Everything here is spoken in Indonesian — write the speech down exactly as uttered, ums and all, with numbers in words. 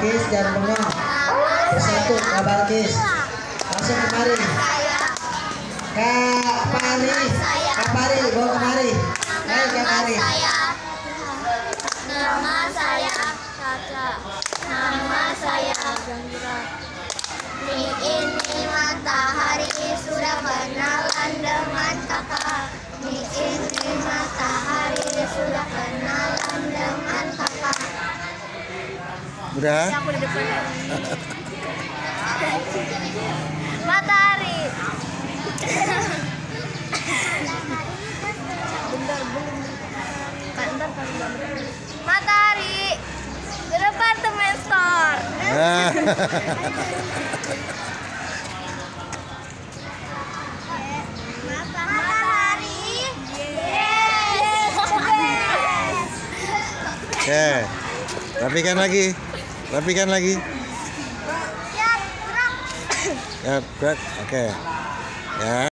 Balkis jangan bengong. Bersatu Kak Balkis. Langsung kemari. Kak Pari, Kak Pari, bawa kemari. Ayo Kak Pari. Nama saya Caca. Nama saya Ini ini matahari sudah kenalan dengan kakak. Ini ini matahari sudah kenalan dengan kakak. Udah? Aku di depan. Matahari. Bentar belum. Bentar Matahari. Di departemen store. Ah. Matahari. Yes. Oke. Rapikan lagi. Rapikan lagi. Siap, gerak. Ya, berat. Oke. Ya.